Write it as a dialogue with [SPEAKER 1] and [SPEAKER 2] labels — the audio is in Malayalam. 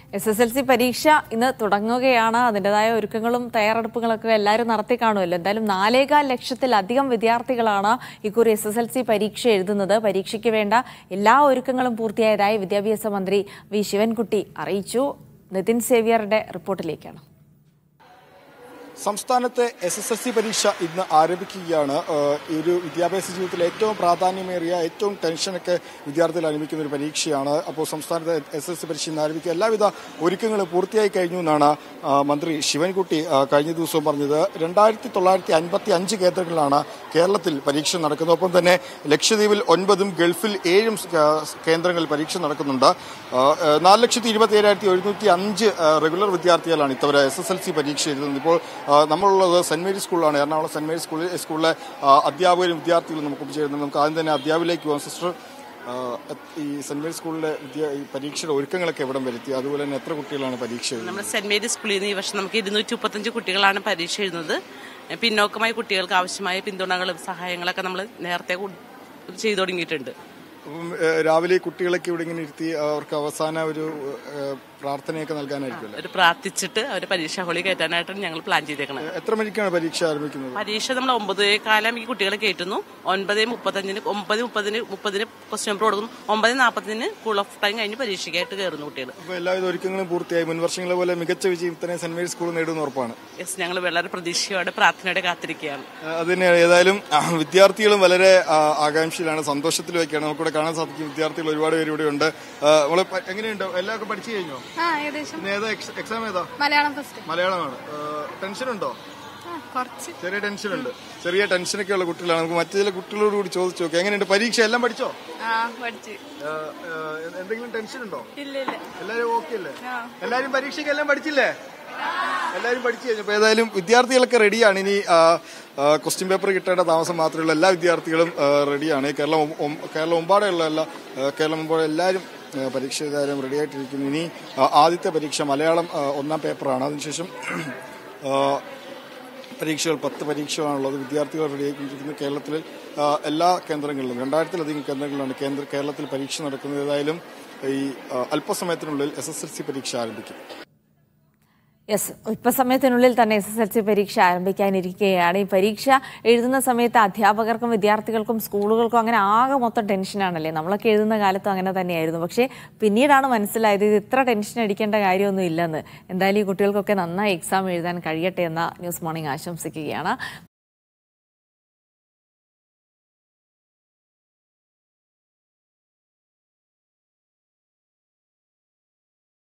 [SPEAKER 1] SSLC പരീക്ഷ ഇന്ന് തുടങ്ങുകയാണ്. അതിൻ്റെതായ ഒരുക്കങ്ങളും തയ്യാറെടുപ്പുകളൊക്കെ എല്ലാവരും നടത്തി കാണുമല്ലോ. എന്തായാലും 4.25 ലക്ഷത്തിലധികം വിദ്യാർത്ഥികളാണ് ഇക്കുറി SSLC പരീക്ഷ എഴുതുന്നത്. പരീക്ഷയ്ക്ക് വേണ്ട എല്ലാ ഒരുക്കങ്ങളും പൂർത്തിയായതായി വിദ്യാഭ്യാസ മന്ത്രി വി ശിവൻകുട്ടി അറിയിച്ചു. നിതിൻ സേവ്യറുടെ റിപ്പോർട്ടിലേക്കാണ്.
[SPEAKER 2] സംസ്ഥാനത്തെ SSLC പരീക്ഷ ഇന്ന് ആരംഭിക്കുകയാണ്. ഈ ഒരു വിദ്യാഭ്യാസ ജീവിതത്തിൽ ഏറ്റവും പ്രാധാന്യമേറിയ ഏറ്റവും ടെൻഷനൊക്കെ വിദ്യാർത്ഥികൾ അനുഭവിക്കുന്ന ഒരു പരീക്ഷയാണ്. അപ്പോൾ സംസ്ഥാനത്തെ SSLC പരീക്ഷ ഇന്ന് ആരംഭിക്കുക എല്ലാവിധ ഒരുക്കങ്ങളും പൂർത്തിയായി കഴിഞ്ഞു എന്നാണ് മന്ത്രി ശിവൻകുട്ടി കഴിഞ്ഞ ദിവസവും പറഞ്ഞത്. 2955 കേന്ദ്രങ്ങളിലാണ് കേരളത്തിൽ പരീക്ഷ നടക്കുന്നത്. ഒപ്പം തന്നെ ലക്ഷദ്വീപിൽ 9ഉം ഗൾഫിൽ 7ഉം കേന്ദ്രങ്ങളിൽ പരീക്ഷ നടക്കുന്നുണ്ട്. 4,27,705 റെഗുലർ വിദ്യാർത്ഥികളാണ് ഇത്തവണ SSLC പരീക്ഷ എഴുതുന്നത്. ഇപ്പോൾ നമ്മളുള്ളത് സെന്റ് മേരീസ് സ്കൂളിലാണ്. എറണാകുളം സെന്റ് മേരീസ് സ്കൂളിലെ അധ്യാപകരും വിദ്യാർത്ഥികളും നമുക്ക് ചേരുന്നത്. നമുക്ക് ആദ്യം തന്നെ അധ്യാപകയിലേക്ക് പോകാം. സിസ്റ്റർ, ഈ സെന്റ് മേരീസ് സ്കൂളിലെ ഈ പരീക്ഷയുടെ ഒരുക്കങ്ങളൊക്കെ എവിടെ വരുത്തി, അതുപോലെ തന്നെ എത്ര കുട്ടികളാണ് പരീക്ഷ എഴുതുന്നത്?
[SPEAKER 3] നമ്മുടെ സെന്റ് മേരീസ് സ്കൂളിൽ നിന്ന് ഈ വർഷം നമുക്ക് 235 കുട്ടികളാണ് പരീക്ഷ എഴുതുന്നത്. പിന്നോക്കമായ കുട്ടികൾക്ക് ആവശ്യമായ പിന്തുണകളും സഹായങ്ങളൊക്കെ നമ്മൾ നേരത്തെ ചെയ്തു തുടങ്ങിയിട്ടുണ്ട്.
[SPEAKER 2] അപ്പം രാവിലെ കുട്ടികളൊക്കെ ഇവിടെ ഇങ്ങനെ ഇരുത്തി അവർക്ക് അവസാന ഒരു പ്രാർത്ഥനയൊക്കെ നൽകാനായിരിക്കും.
[SPEAKER 3] ഒരു പ്രാർത്ഥിച്ചിട്ട് അവരെ പരീക്ഷ ഹോളിൽ കയറ്റാനായിട്ടാണ് ഞങ്ങൾ പ്ലാൻ ചെയ്തേക്കുന്നത്.
[SPEAKER 2] എത്ര മണിക്കാണ് പരീക്ഷ ആരംഭിക്കുന്നത്?
[SPEAKER 3] പരീക്ഷ നമ്മൾ 9:15 ഈ കുട്ടികളെ കയറ്റുന്നു. 9:35 9:30 ക്വസ്റ്റ്യൻ പേപ്പർ കൊടുക്കുന്നു. 9:40 കൂൾ ഓഫ് ടൈം കഴിഞ്ഞ് പരീക്ഷയ്ക്കായിട്ട് കയറുന്നു കുട്ടികൾ.
[SPEAKER 2] അപ്പോൾ എല്ലാവിധ ഒരുക്കങ്ങളും പൂർത്തിയായി. മുൻവർഷങ്ങളെ പോലെ മികച്ച വിജയം തന്നെ സെന്റ് മേരീസ് സ്കൂൾ നേടുന്ന ഉറപ്പാണ്.
[SPEAKER 3] യെസ്, ഞങ്ങൾ വളരെ പ്രതീക്ഷയോടെ പ്രാർത്ഥനയോടെ കാത്തിരിക്കുകയാണ്.
[SPEAKER 2] അതിന് ഏതായാലും വിദ്യാർത്ഥികളും വളരെ ആകാംക്ഷയിലാണ്, സന്തോഷത്തിലൊക്കെയാണ്. നമുക്കിവിടെ കാണാൻ സാധിക്കും. വിദ്യാർത്ഥികൾ ഒരുപാട് പേര് ഇവിടെ ഉണ്ട്. നമ്മൾ എങ്ങനെയുണ്ട്? എല്ലാവർക്കും പഠിച്ചു കഴിഞ്ഞോ? എക്സാം ഏതാ? മലയാളമാണ്. ടെൻഷൻ ഉണ്ടോ? ചെറിയ ടെൻഷൻ ഉണ്ട്. ചെറിയ ടെൻഷനൊക്കെ ഉള്ള കുട്ടികളാണ്. നമുക്ക് മറ്റു ചില കുട്ടികളോട് കൂടി ചോദിച്ചു നോക്കാം. എങ്ങനെയുണ്ട് പരീക്ഷ? എല്ലാം പഠിച്ചോ? എന്തെങ്കിലും ടെൻഷൻ ഉണ്ടോ? എല്ലാരും ഓക്കെ അല്ലേ? എല്ലാരും പരീക്ഷയ്ക്ക് എല്ലാം പഠിച്ചില്ലേ? എല്ലാവരും പഠിച്ചു കഴിഞ്ഞു. അപ്പോൾ ഏതായാലും വിദ്യാർത്ഥികളൊക്കെ റെഡിയാണ്. ഇനി ക്വസ്റ്റ്യൻ പേപ്പർ കിട്ടേണ്ട താമസം മാത്രമേ എല്ലാ വിദ്യാർത്ഥികളും റെഡിയാണ്. കേരളം മുമ്പാടെ എല്ലാവരും പരീക്ഷ എഴുതാനും റെഡി ആയിട്ടിരിക്കുന്നു. ഇനി ആദ്യത്തെ പരീക്ഷ മലയാളം 1ാം പേപ്പറാണ്. അതിനുശേഷം പരീക്ഷകൾ 10 പരീക്ഷകളാണുള്ളത്. വിദ്യാർത്ഥികൾ റെഡിയാക്കിയിരിക്കുന്നു. കേരളത്തിലെ എല്ലാ കേന്ദ്രങ്ങളിലും 2000-ലധികം കേന്ദ്രങ്ങളിലാണ് കേരളത്തിൽ പരീക്ഷ നടക്കുന്നത്. ഏതായാലും ഈ അല്പസമയത്തിനുള്ളിൽ SSLC പരീക്ഷ ആരംഭിക്കും.
[SPEAKER 1] യെസ്, സമയത്തിനുള്ളിൽ തന്നെ SSLC പരീക്ഷ ആരംഭിക്കാനിരിക്കുകയാണ്. ഈ പരീക്ഷ എഴുതുന്ന സമയത്ത് അധ്യാപകർക്കും വിദ്യാർത്ഥികൾക്കും സ്കൂളുകൾക്കും അങ്ങനെ ആകെ മൊത്തം ടെൻഷനാണല്ലേ. നമ്മളൊക്കെ എഴുതുന്ന കാലത്തും അങ്ങനെ തന്നെയായിരുന്നു. പക്ഷേ പിന്നീടാണ് മനസ്സിലായത് ഇത് ഇത്ര ടെൻഷൻ അടിക്കേണ്ട കാര്യമൊന്നും ഇല്ലെന്ന്. എന്തായാലും ഈ കുട്ടികൾക്കൊക്കെ നന്നായി എക്സാം എഴുതാൻ കഴിയട്ടെ എന്ന ന്യൂസ് മോർണിംഗ് ആശംസിക്കുകയാണ്.